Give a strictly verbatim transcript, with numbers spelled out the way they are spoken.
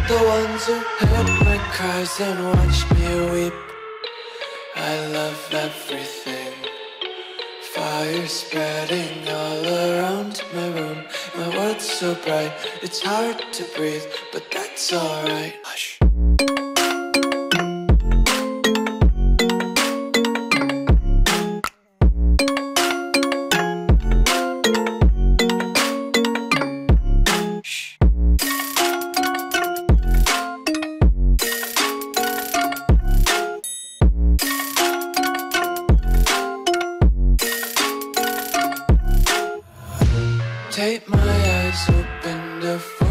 The ones who heard my cries and watched me weep. I love everything. Fire spreading all around my room. My world's so bright, it's hard to breathe, but that's alright. Hush. Take my eyes open to